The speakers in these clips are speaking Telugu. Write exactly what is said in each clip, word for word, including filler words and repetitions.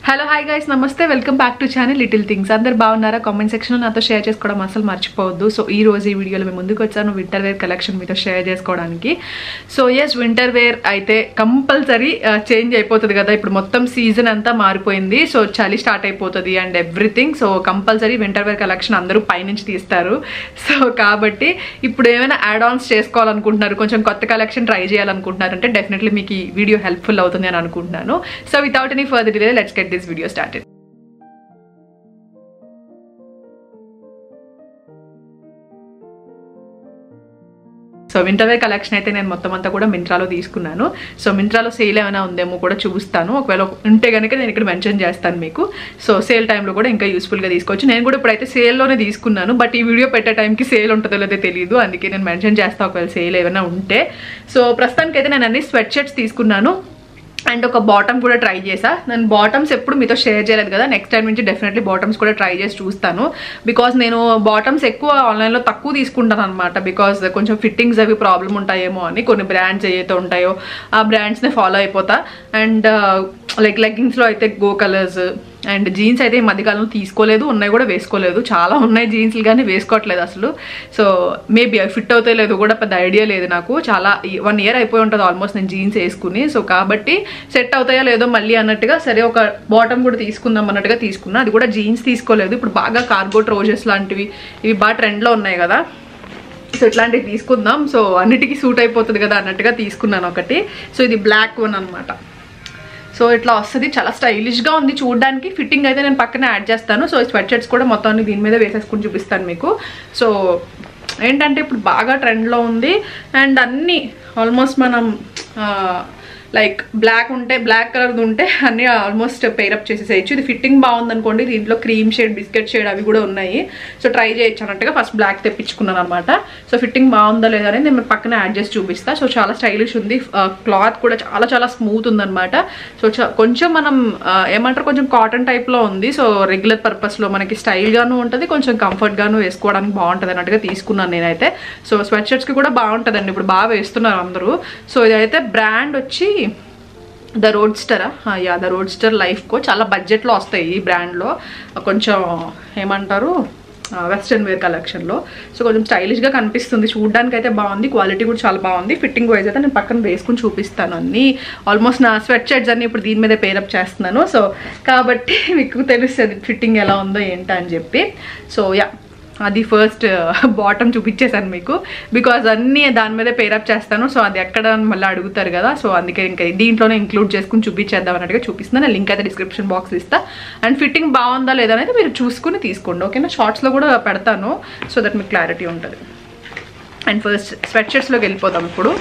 హలో హాయ్ గైస్ నమస్తే welcome back to channel little things. అందరు బాగున్నారా? కామెంట్ సెక్షన్లో నాతో షేర్ చేసుకోవడం అసలు మర్చిపోవద్దు. సో ఈ రోజు ఈ వీడియోలో మేము ముందుకు వచ్చాను వింటర్ వేర్ కలెక్షన్ మీతో షేర్ చేసుకోవడానికి. సో ఎస్, వింటర్ వేర్ అయితే కంపల్సరీ చేంజ్ అయిపోతుంది కదా, ఇప్పుడు మొత్తం సీజన్ అంతా మారిపోయింది. సో చలి స్టార్ట్ అయిపోతుంది and everything. So compulsory winter wear collection అందరూ పైనుంచి తీస్తారు. సో కాబట్టి ఇప్పుడు ఏమైనా యాడ్ ఆన్స్ చేసుకోవాలనుకుంటున్నారు, కొంచెం కొత్త కలెక్షన్ ట్రై చేయాలనుకుంటున్నారు అంటే డెఫినెట్లీ మీకు ఈ వీడియో హెల్ప్ఫుల్ అవుతుంది అని అనుకుంటున్నాను. So without any further delay let's get this video started. So winter wear collection అయితే నేను మొత్తం అంతా కూడా మింత్రాలో తీసుకున్నాను. సో మింత్రాలో సేల్ ఏమైనా ఉందేమో కూడా చూస్తాను, ఒకవేళ ఉంటే కనుక నేను ఇక్కడ మెన్షన్ చేస్తాను మీకు. సో సేల్ టైంలో కూడా ఇంకా యూస్ఫుల్గా తీసుకోవచ్చు. నేను కూడా ఇప్పుడైతే సేల్లోనే తీసుకున్నాను, బట్ ఈ వీడియో పెట్టే టైంకి సేల్ ఉంటుందో లేదో తెలియదు, అందుకే నేను మెన్షన్ చేస్తాను ఒకవేళ సేల్ ఏమైనా ఉంటే. సో ప్రస్తుతానికి అయితే నేను అన్ని స్వెట్ షర్ట్స్ తీసుకున్నాను అండ్ ఒక బాటమ్ కూడా ట్రై చేసా. నేను బాటమ్స్ ఎప్పుడు మీతో షేర్ చేయలేదు కదా, నెక్స్ట్ టైం నుంచి డెఫినెట్లీ బాటమ్స్ కూడా ట్రై చేసి చూస్తాను. బికాజ్ నేను బాటమ్స్ ఎక్కువ ఆన్లైన్లో తక్కువ తీసుకుంటాను అనమాట, బికాజ్ కొంచెం ఫిట్టింగ్స్ అవి ప్రాబ్లమ్ ఉంటాయేమో అని. కొన్ని బ్రాండ్స్ ఏవైతే ఉంటాయో ఆ బ్రాండ్స్నే ఫాలో అయిపోతా. అండ్ లైక్ లెగ్గింగ్స్లో అయితే గో కలర్స్ అండ్ జీన్స్ అయితే ఈ మధ్యకాలంలో తీసుకోలేదు, ఉన్నాయి కూడా వేసుకోలేదు. చాలా ఉన్నాయి జీన్స్లు కానీ వేసుకోవట్లేదు అసలు. సో మేబీ అవి ఫిట్ అవుతాయి లేదు కూడా పెద్ద ఐడియా లేదు నాకు. చాలా వన్ ఇయర్ అయిపోయి ఉంటుంది ఆల్మోస్ట్ నేను జీన్స్ వేసుకుని. సో కాబట్టి సెట్ అవుతాయో లేదో మళ్ళీ అన్నట్టుగా సరే ఒక బాటమ్ కూడా తీసుకుందాం అన్నట్టుగా తీసుకున్నా. అది కూడా జీన్స్ తీసుకోలేదు, ఇప్పుడు బాగా కార్గో ట్రౌజర్స్ లాంటివి ఇవి బాగా ట్రెండ్లో ఉన్నాయి కదా, సో ఇట్లాంటివి తీసుకుందాం. సో అన్నిటికీ సూట్ అయిపోతుంది కదా అన్నట్టుగా తీసుకున్నాను ఒకటి. సో ఇది బ్లాక్ వన్ అనమాట. సో ఇట్లా వస్తుంది, చాలా స్టైలిష్గా ఉంది చూడడానికి. ఫిట్టింగ్ అయితే నేను పక్కనే యాడ్ చేస్తాను. సో స్వెట్ షర్ట్స్ కూడా మొత్తాన్ని దీని మీద వేసేసుకుని చూపిస్తాను మీకు. సో ఏంటంటే ఇప్పుడు బాగా ట్రెండ్లో ఉంది అండ్ అన్నీ ఆల్మోస్ట్ మనం లైక్ బ్లాక్ ఉంటే బ్లాక్ కలర్ ఉంటే అన్నీ ఆల్మోస్ట్ పేరప్ చేసేసేయచ్చు. ఇది ఫిట్టింగ్ బాగుంది అనుకోండి, దీంట్లో క్రీమ్ షేడ్ బిస్కెట్ షేడ్ అవి కూడా ఉన్నాయి. సో ట్రై చేయొచ్చు అన్నట్టుగా ఫస్ట్ బ్లాక్ తెప్పించుకున్నాను అనమాట. సో ఫిట్టింగ్ బాగుందా లేదా అనేది నేను పక్కన యాడ్ చేసి చూపిస్తాను. సో చాలా స్టైలిష్ ఉంది, క్లాత్ కూడా చాలా చాలా స్మూత్ ఉందన్నమాట. సో కొంచెం మనం ఏమంటారు కొంచెం కాటన్ టైప్లో ఉంది. సో రెగ్యులర్ పర్పస్లో మనకి స్టైల్గాను ఉంటుంది, కొంచెం కంఫర్ట్గాను వేసుకోవడానికి బాగుంటుంది అన్నట్టుగా తీసుకున్నాను నేనైతే. సో స్వెట్ షర్ట్స్కి కూడా బాగుంటుందండి, ఇప్పుడు బాగా వేస్తున్నారు అందరూ. సో ఇదైతే బ్రాండ్ వచ్చి ద రోడ్స్టరా, yeah the Roadster Life Co. చాలా బడ్జెట్లో వస్తాయి ఈ బ్రాండ్లో, కొంచెం ఏమంటారు వెస్ట్రన్ వేర్ కలెక్షన్లో. సో కొంచెం స్టైలిష్గా కనిపిస్తుంది చూడడానికి అయితే బాగుంది, క్వాలిటీ కూడా చాలా బాగుంది. ఫిట్టింగ్ వైజ్ అయితే నేను పక్కన వేసుకుని చూపిస్తాను అన్నీ. ఆల్మోస్ట్ నా స్వెట్ షర్ట్స్ అన్నీ ఇప్పుడు దీని మీద పేరప్ చేస్తున్నాను. సో కాబట్టి మీకు తెలుస్తుంది ఫిట్టింగ్ ఎలా ఉందో ఏంటో అని చెప్పి. సో యా అది ఫస్ట్ బాటమ్ చూపించేసాను మీకు, బికాజ్ అన్నీ దాని మీద పేరప్ చేస్తాను. సో అది ఎక్కడ మళ్ళీ అడుగుతారు కదా, సో అందుకే ఇంకా దీంట్లోనే ఇంక్లూడ్ చేసుకుని చూపించేద్దాం అన్నట్టుగా చూపిస్తున్నాను. లింక్ అయితే డిస్క్రిప్షన్ బాక్స్ ఇస్తా. అండ్ ఫిట్టింగ్ బాగుందా లేదా అనేది మీరు చూసుకుని తీసుకోండి, ఓకేనా? షార్ట్స్లో కూడా పెడతాను సో దట్ మీకు క్లారిటీ ఉంటుంది. అండ్ ఫస్ట్ స్వెట్ షర్ట్స్లోకి వెళ్ళిపోతాం ఇప్పుడు.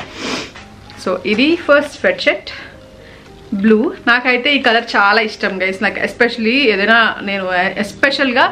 సో ఇది ఫస్ట్ స్వెట్ షర్ట్ బ్లూ. నాకైతే ఈ కలర్ చాలా ఇష్టం గైస్, నాకు ఎస్పెషలీ ఏదైనా నేను ఎస్పెషల్గా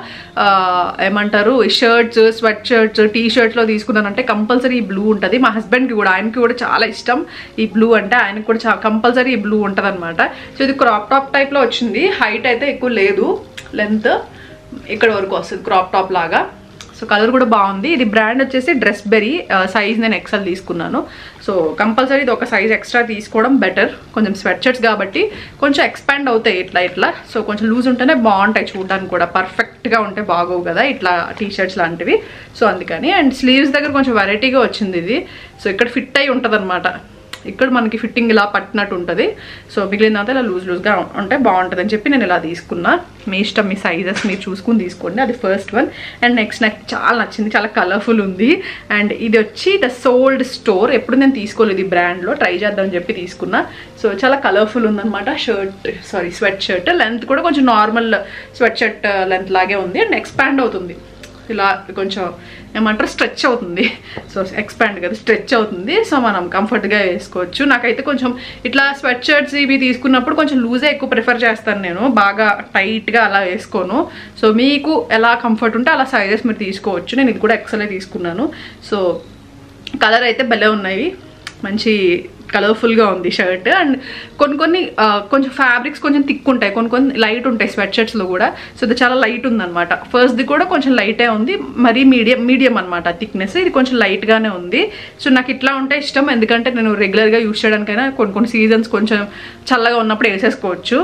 ఏమంటారు షర్ట్స్ స్వెట్ షర్ట్స్ టీ షర్ట్స్లో తీసుకున్నానంటే కంపల్సరీ ఈ బ్లూ ఉంటుంది. మా హస్బెండ్కి కూడా ఆయనకి కూడా చాలా ఇష్టం ఈ బ్లూ అంటే, ఆయనకు కూడా చాలా కంపల్సరీ ఈ బ్లూ ఉంటుంది అనమాట. సో ఇది క్రాప్ టాప్ టైప్లో వచ్చింది, హైట్ అయితే ఎక్కువ లేదు, లెంత్ ఇక్కడ వరకు వస్తుంది క్రాప్ టాప్ లాగా. సో కలర్ కూడా బాగుంది. ఇది బ్రాండ్ వచ్చేసి డ్రెస్ బెరీ, సైజ్ నేను ఎక్సెల్ తీసుకున్నాను. సో కంపల్సరీ ఇది ఒక సైజ్ ఎక్స్ట్రా తీసుకోవడం బెటర్, కొంచెం స్వెట్ షర్ట్స్ కాబట్టి కొంచెం ఎక్స్పాండ్ అవుతాయి ఇట్లా ఇట్లా. సో కొంచెం లూజ్ ఉంటేనే బాగుంటాయి చూడడానికి కూడా, పర్ఫెక్ట్గా ఉంటే బాగోవు కదా ఇట్లా టీ షర్ట్స్ లాంటివి. సో అందుకని. అండ్ స్లీవ్స్ దగ్గర కొంచెం వెరైటీగా వచ్చింది ఇది. సో ఇక్కడ ఫిట్ అయి ఉంటుంది అనమాట, ఇక్కడ మనకి ఫిట్టింగ్ ఇలా పట్టినట్టు ఉంటుంది. సో మిగిలినంత ఇలా లూజ్ లూజ్గా ఉంటే బాగుంటుంది అని చెప్పి నేను ఇలా తీసుకున్నా. మీ ఇష్టం, మీ సైజెస్ మీరు చూసుకుని తీసుకోండి. అది ఫస్ట్ వన్. అండ్ నెక్స్ట్ నాకు చాలా నచ్చింది, చాలా కలర్ఫుల్ ఉంది. అండ్ ఇది వచ్చి ద సోల్డ్ స్టోర్, ఎప్పుడు నేను తీసుకోలేదు ఈ బ్రాండ్లో, ట్రై చేద్దామని చెప్పి తీసుకున్నా. సో చాలా కలర్ఫుల్ ఉందన్నమాట shirt, sorry sweatshirt. Length కూడా కొంచెం నార్మల్ స్వెట్ షర్ట్ లెంత్ లాగే ఉంది అండ్ ఎక్స్పాండ్ అవుతుంది, ఇలా కొంచెం ఏమంటారు స్ట్రెచ్ అవుతుంది. సో ఎక్స్పాండ్ కదా, స్ట్రెచ్ అవుతుంది. సో మనం కంఫర్ట్గా వేసుకోవచ్చు. నాకైతే కొంచెం ఇట్లా స్వెట్ షర్ట్స్ ఇవి తీసుకున్నప్పుడు కొంచెం లూజే ఎక్కువ ప్రిఫర్ చేస్తాను నేను, బాగా టైట్గా అలా వేసుకోను. సో మీకు ఎలా కంఫర్ట్ ఉంటే అలా సైజెస్ మీరు తీసుకోవచ్చు. నేను ఇది కూడా ఎక్సెల్ తీసుకున్నాను. సో కలర్ అయితే భలే ఉన్నాయి, మంచి కలర్ఫుల్గా ఉంది షర్ట్. అండ్ కొన్ని కొన్ని కొంచెం ఫ్యాబ్రిక్స్ కొంచెం థిక్ ఉంటాయి, కొన్ని కొన్ని లైట్ ఉంటాయి స్వెట్ షర్ట్స్లో కూడా. సో ఇది చాలా లైట్ ఉందన్నమాట. ఫస్ట్ది కూడా కొంచెం లైటే ఉంది, మరీ మీడియం మీడియం అనమాట థిక్నెస్. ఇది కొంచెం లైట్గానే ఉంది. సో నాకు ఇట్లా ఉంటే ఇష్టం, ఎందుకంటే నేను రెగ్యులర్గా యూస్ చేయడానికైనా కొన్ని కొన్ని సీజన్స్ కొంచెం చల్లగా ఉన్నప్పుడు వేసేసుకోవచ్చు.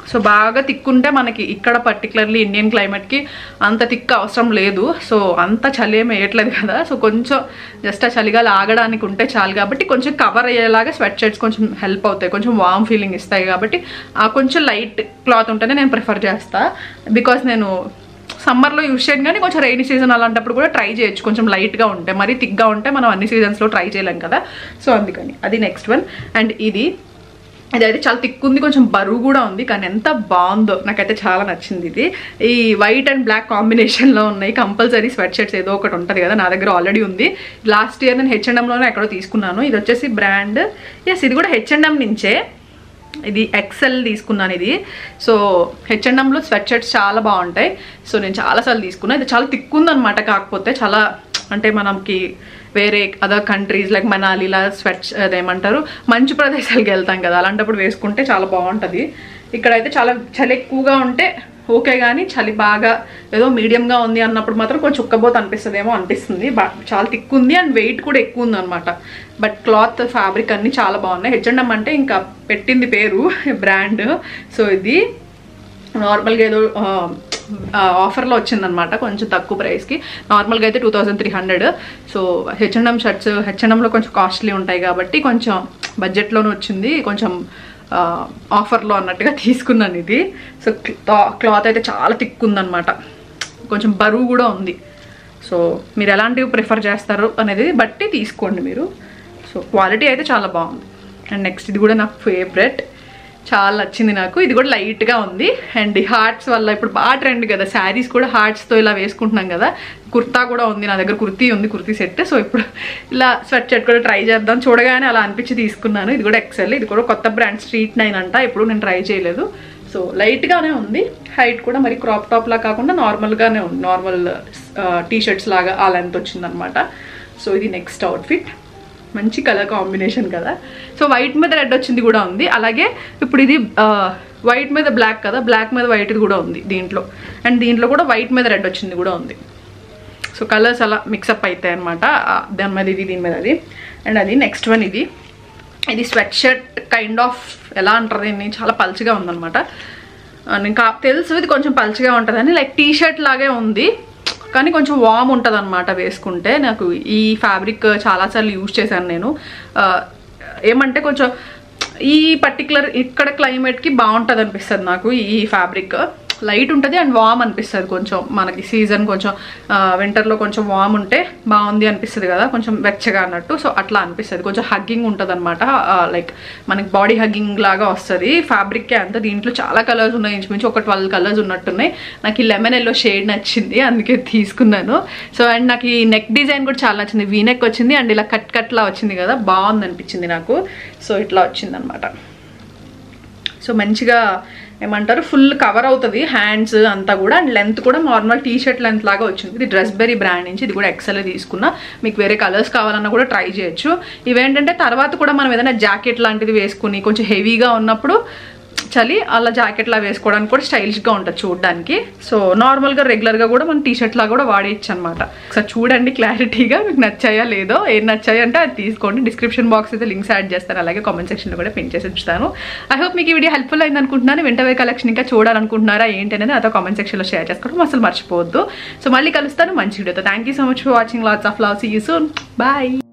సో బాగా తిక్కుంటే మనకి ఇక్కడ పర్టికులర్లీ ఇండియన్ క్లైమేట్కి అంత తిక్కు అవసరం లేదు. సో అంత చలి ఏమి వేయట్లేదు కదా, సో కొంచెం జస్ట్ ఆ చలిగా లాగడానికి ఉంటే చాలు. కాబట్టి కొంచెం కవర్ అయ్యేలాగా స్వెట్ షర్ట్స్ కొంచెం హెల్ప్ అవుతాయి, కొంచెం వామ్ ఫీలింగ్ ఇస్తాయి. కాబట్టి ఆ కొంచెం లైట్ క్లాత్ ఉంటేనే నేను ప్రిఫర్ చేస్తాను. బికాస్ నేను సమ్మర్లో యూజ్ చేయను, కానీ కొంచెం రైనీ సీజన్ అలాంటప్పుడు కూడా ట్రై చేయొచ్చు కొంచెం లైట్గా ఉంటే. మరీ థిక్గా ఉంటే మనం అన్ని సీజన్స్లో ట్రై చేయలేం కదా, సో అందుకని అది నెక్స్ట్ వన్. అండ్ ఇది ఇది అయితే చాలా థిక్ ఉంది, కొంచెం బరువు కూడా ఉంది, కానీ ఎంత బాగుందో నాకైతే చాలా నచ్చింది. ఇది ఈ వైట్ అండ్ బ్లాక్ కాంబినేషన్లో ఉన్నాయి. కంపల్సరీ స్వెట్ షర్ట్స్ ఏదో ఒకటి ఉంటుంది కదా, నా దగ్గర ఆల్రెడీ ఉంది. లాస్ట్ ఇయర్ నేను హెచ్ అండ్ ఎంలోనే ఎక్కడో తీసుకున్నాను. ఇది వచ్చేసి బ్రాండ్, ఎస్ ఇది కూడా హెచ్ అండ్ ఎం నుంచే, ఇది ఎక్సెల్ తీసుకున్నాను ఇది. సో హెచ్ అండ్ ఎంలో స్వెట్ షర్ట్స్ చాలా బాగుంటాయి. సో నేను చాలాసార్లు తీసుకున్నాను. ఇది చాలా థిక్ ఉందన్నమాట, కాకపోతే చాలా అంటే మనకి వేరే అదర్ కంట్రీస్ లైక్ మనాలిలా స్వెట్స్ అదేమంటారు మంచు ప్రదేశాలకు వెళ్తాం కదా, అలాంటప్పుడు వేసుకుంటే చాలా బాగుంటుంది. ఇక్కడైతే చాలా చలి ఎక్కువగా ఉంటే ఓకే, కానీ చలి బాగా ఏదో మీడియంగా ఉంది అన్నప్పుడు మాత్రం కొంచెం ఉక్కబోత అనిపిస్తుందేమో అనిపిస్తుంది. చాలా థిక్ ఉంది అండ్ వెయిట్ కూడా ఎక్కువ ఉంది అనమాట. బట్ క్లాత్ ఫ్యాబ్రిక్ అన్నీ చాలా బాగున్నాయి. హెచ్ అండ్ ఎం అంటే ఇంకా పెట్టింది పేరు బ్రాండ్. సో ఇది నార్మల్గా ఏదో ఆఫర్లో వచ్చిందనమాట కొంచెం తక్కువ ప్రైస్కి. నార్మల్గా అయితే two thousand three hundred so H and M shirts H and ఎంలో కొంచెం కాస్ట్లీ ఉంటాయి కాబట్టి కొంచెం బడ్జెట్లోనే వచ్చింది, కొంచెం ఆఫర్లో అన్నట్టుగా తీసుకున్నాను ఇది. సో క్లాత్ అయితే చాలా థిక్ ఉందన్నమాట, కొంచెం బరువు కూడా ఉంది. సో మీరు ఎలాంటివి ప్రిఫర్ చేస్తారు అనేది బట్టి తీసుకోండి మీరు. సో క్వాలిటీ అయితే చాలా బాగుంది. అండ్ నెక్స్ట్ ఇది కూడా నాకు ఫేవరెట్, చాలా నచ్చింది నాకు. ఇది కూడా లైట్గా ఉంది అండ్ ఈ హార్ట్స్ వల్ల ఇప్పుడు బాగా ట్రెండ్ కదా, శారీస్ కూడా హార్ట్స్తో ఇలా వేసుకుంటున్నాం కదా. కుర్తా కూడా ఉంది నా దగ్గర, కుర్తీ ఉంది, కుర్తీ సెట్. సో ఇప్పుడు ఇలా స్వెట్ షర్ట్ కూడా ట్రై చేద్దాం, చూడగానే అలా అనిపించి తీసుకున్నాను. ఇది కూడా ఎక్సెల్, ఇది కూడా కొత్త బ్రాండ్ స్ట్రీట్ నైన్ అంట, ఇప్పుడు నేను ట్రై చేయలేదు. సో లైట్గానే ఉంది, హైట్ కూడా మరి క్రాప్ టాప్ లా కాకుండా నార్మల్గానే ఉంది, నార్మల్ టీ షర్ట్స్ లాగా ఆ లెంత్ వచ్చిందనమాట. సో ఇది నెక్స్ట్ అవుట్ఫిట్, మంచి కలర్ కాంబినేషన్ కదా. సో వైట్ మీద రెడ్ వచ్చింది కూడా ఉంది. అలాగే ఇప్పుడు ఇది వైట్ మీద బ్లాక్ కదా, బ్లాక్ మీద వైట్ కూడా ఉంది దీంట్లో. అండ్ దీంట్లో కూడా వైట్ మీద రెడ్ వచ్చింది కూడా ఉంది. సో కలర్స్ అలా మిక్సప్ అవుతాయి అనమాట, దాని మీద ఇది దీని మీద అది. అండ్ అది నెక్స్ట్ వన్, ఇది ఇది స్వెట్ షర్ట్ కైండ్ ఆఫ్ ఎలా అంటారు దీన్ని, చాలా పల్చగా ఉందన్నమాట. ఇంకా తెలుసు ఇది కొంచెం పల్చగా ఉంటుందని, లైక్ టీ షర్ట్ లాగే ఉంది కానీ కొంచెం వామ్ ఉంటుంది అనమాట వేసుకుంటే. నాకు ఈ ఫ్యాబ్రిక్ చాలాసార్లు యూజ్ చేశాను నేను. ఏమంటే కొంచెం ఈ పర్టికులర్ ఇక్కడ క్లైమేట్కి బాగుంటుంది అనిపిస్తుంది నాకు ఈ ఫ్యాబ్రిక్. లైట్ ఉంటుంది అండ్ వామ్ అనిపిస్తుంది కొంచెం, మనకి సీజన్ కొంచెం వింటర్లో కొంచెం వామ్ ఉంటే బాగుంది అనిపిస్తుంది కదా, కొంచెం వెచ్చగా అన్నట్టు. సో అట్లా అనిపిస్తుంది, కొంచెం హగ్గింగ్ ఉంటుంది అనమాట, లైక్ మనకి బాడీ హగ్గింగ్ లాగా వస్తుంది ఫ్యాబ్రిక్కే అంతా. దీంట్లో చాలా కలర్స్ ఉన్నాయి, ఇంచుమించు ఒక ట్వెల్వ్ కలర్స్ ఉన్నట్టున్నాయి. నాకు ఈ లెమన్ ఎల్లో షేడ్ నచ్చింది, అందుకే తీసుకున్నాను. సో అండ్ నాకు ఈ నెక్ డిజైన్ కూడా చాలా నచ్చింది, వీ నెక్ వచ్చింది అండ్ ఇలా కట్ కట్లా వచ్చింది కదా, బాగుంది అనిపించింది నాకు. సో ఇట్లా వచ్చింది అనమాట. సో మంచిగా ఏమంటారు ఫుల్ కవర్ అవుతుంది హ్యాండ్స్ అంతా కూడా, అండ్ లెంత్ కూడా నార్మల్ టీ షర్ట్ లెంత్ లాగా వచ్చింది. ఇది డ్రెస్బెరీ బ్రాండ్ నుంచి, ఇది కూడా ఎక్సెల్ తీసుకున్నా. మీకు వేరే కలర్స్ కావాలన్నా కూడా ట్రై చేయొచ్చు. ఇవేంటంటే తర్వాత కూడా మనం ఏదైనా జాకెట్ లాంటిది వేసుకుని కొంచెం హెవీగా ఉన్నప్పుడు చలి అలా జాకెట్ లా వేసుకోవడానికి కూడా స్టైలిష్గా ఉంటుంది చూడడానికి. సో నార్మల్గా రెగ్యులర్గా కూడా మనం టీ షర్ట్ లా కూడా వాడేయచ్చు అనమాట. ఒకసారి చూడండి క్లారిటీగా, మీకు నచ్చాయా లేదో, ఏం నచ్చాయి అంటే అది తీసుకోండి. డిస్క్రిప్షన్ బాక్స్ అయితే లింక్స్ యాడ్ చేస్తాను, అలాగే కామెంట్ సెక్షన్లో కూడా పిన్ చేసి ఉంచుతాను. ఐ హోప్ మీకు ఈ వీడియో హెల్ప్ఫుల్ అయింది అనుకుంటున్నాను. వింటర్ వేర్ కలెక్షన్ ఇంకా చూడాలనుకుంటున్నారా ఏంటి అనేది అదో కామెంట్ సెక్షన్లో షేర్ చేసుకోవడం అసలు మర్చిపోవద్దు. సో మళ్ళీ కలుస్తాను మంచి వీడియోతో. Thank you so much for watching, lots of love, see you soon, bye.